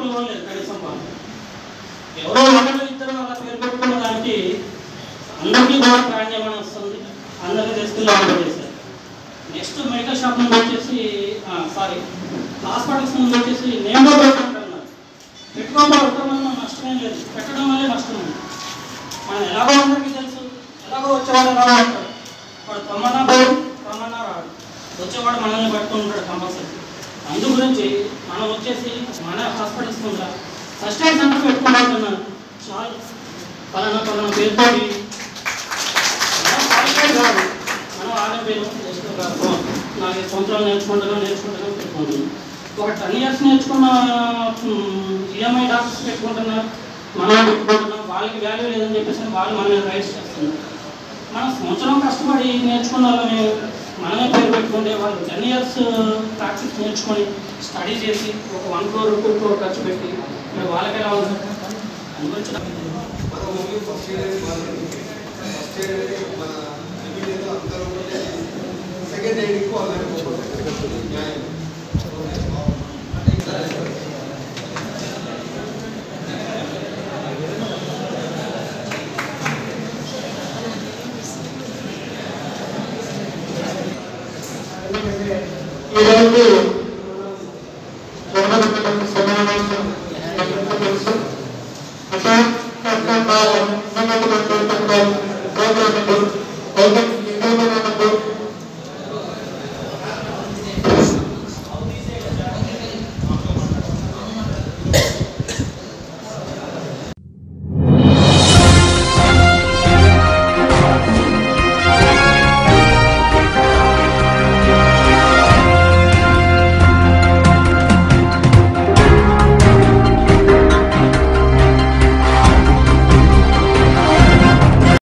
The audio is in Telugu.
ఒక్కరు కూడా లేదు కనీసం వాళ్ళు. ఎవరో ఒకరు ఇద్దరు అలా పేరు పెట్టుకున్న దానికి అందరికీ కూడా ప్రాణ్యమని వస్తుంది, అందరికీ తెస్తులు ఆర్డర్ చేశారు. నెక్స్ట్ మెడికల్ షాప్ ముందు వచ్చేసి హాస్పిటల్స్ ముందు వచ్చేసి నేమ్ బోర్డు పెట్టుకుంటున్నారు. పెట్టుకోవడం వల్ల నష్టమేం లేదు, పెట్టడం వల్లే నష్టం ఉంది. మనం ఎలాగో అందరికీ తెలుసు, ఎలాగో వచ్చేవాడు ఎలాగో ఉంటాడు, వాడు తమ్మన్నా పోడు తమ్మన్నా రాడు, వచ్చేవాడు మనల్ని పట్టుకుంటాడు కంపల్సరీ. అందు గురించి మనం వచ్చేసి మన హాస్పిటల్స్ ముందు ఫస్ట్ ఎయిడ్ సెంటర్ పెట్టుకుంటున్నారు. చాలు పలానా పేరుతో కాదు, మనం ఆర్ఎం పేరు నాకు సంవత్సరాలు నేర్చుకుంటాను పెట్టుకుంటున్నాం. ఒక 10 years నేర్చుకున్న ఈఎంఐ డాక్టర్స్ పెట్టుకుంటున్నారు, మనం పెట్టుకుంటున్నాం. వాళ్ళకి వాల్యూ లేదని చెప్పేసి వాళ్ళు మన మీద రైట్స్ చేస్తున్నారు. మనం సంవత్సరం కష్టపడి నేర్చుకున్న వాళ్ళని మనమే పేరు పెట్టుకుంటే వాళ్ళు 10 years ప్రాక్టీస్ నేర్చుకొని స్టడీ చేసి ఒక 1 crore 2 crore ఖర్చు పెట్టి మరి వాళ్ళకి ఎలా ఉంటుంది అందుగురించి సమావేశం